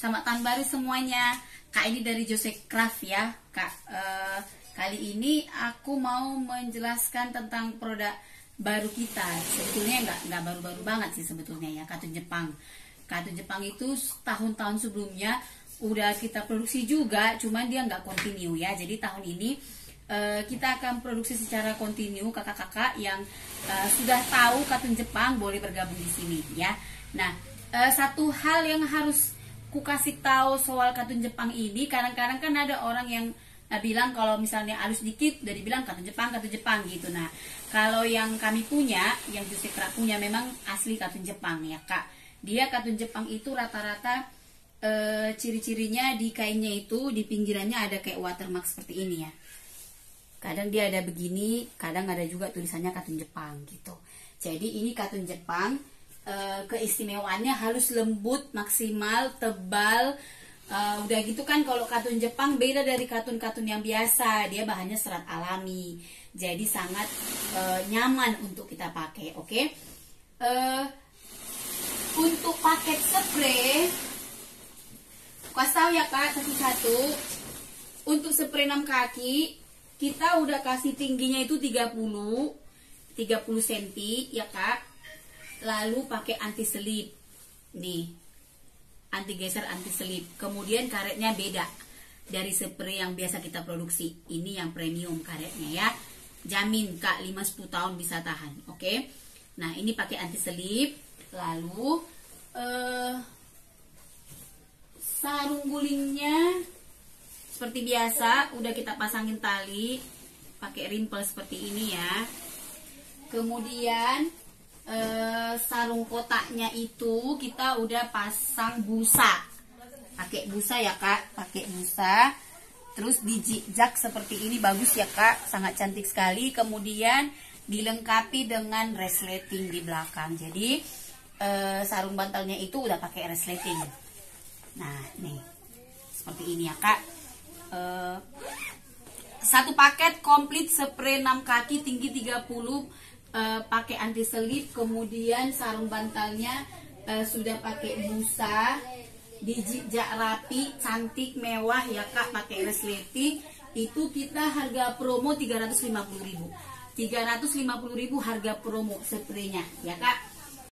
Selamat tahun baru semuanya. Kak, ini dari Jose Craft ya Kak. Kali ini aku mau menjelaskan tentang produk baru kita. Sebetulnya nggak baru-baru banget sih sebetulnya ya, katun Jepang. Katun Jepang itu tahun-tahun sebelumnya udah kita produksi juga, cuman dia nggak kontinu ya. Jadi tahun ini kita akan produksi secara kontinu. Kakak-kakak yang sudah tahu katun Jepang boleh bergabung di sini ya. Nah, satu hal yang harus ku kasih tahu soal katun Jepang ini, kadang-kadang kan ada orang yang bilang kalau misalnya halus dikit udah dibilang katun Jepang gitu. Nah, kalau yang kami punya, yang Jose Craft punya, memang asli katun Jepang ya Kak. Dia katun Jepang itu rata-rata ciri-cirinya di kainnya itu di pinggirannya ada kayak watermark seperti ini ya. Kadang dia ada begini, kadang ada juga tulisannya katun Jepang gitu. Jadi ini katun Jepang, keistimewaannya halus, lembut, maksimal, tebal. Udah gitu kan, kalau katun Jepang beda dari katun-katun yang biasa. Dia bahannya serat alami, jadi sangat nyaman untuk kita pakai. Oke. Untuk paket spray, kasih tahu ya Kak satu-satu. Untuk spray 6 kaki kita udah kasih tingginya itu 30 cm ya Kak. Lalu pakai anti selip nih, anti geser, anti selip. Kemudian karetnya beda dari spray yang biasa kita produksi. Ini yang premium karetnya ya, jamin Kak 5-10 tahun bisa tahan. Oke. Nah, ini pakai anti selip. Lalu sarung gulingnya seperti biasa udah kita pasangin tali pakai rimpel seperti ini ya. Kemudian sarung kotaknya itu kita udah pasang busa, pakai busa ya Kak, pakai busa. Terus di zigzag seperti ini, bagus ya Kak, sangat cantik sekali. Kemudian dilengkapi dengan resleting di belakang. Jadi sarung bantalnya itu udah pakai resleting. Nah nih seperti ini ya Kak. Satu paket komplit spray 6 kaki tinggi 30, pakai anti selip. Kemudian sarung bantalnya sudah pakai busa, dijijak rapi, cantik, mewah ya Kak, pakai resleting. Itu kita harga promo 350.000 harga promo spraynya ya Kak.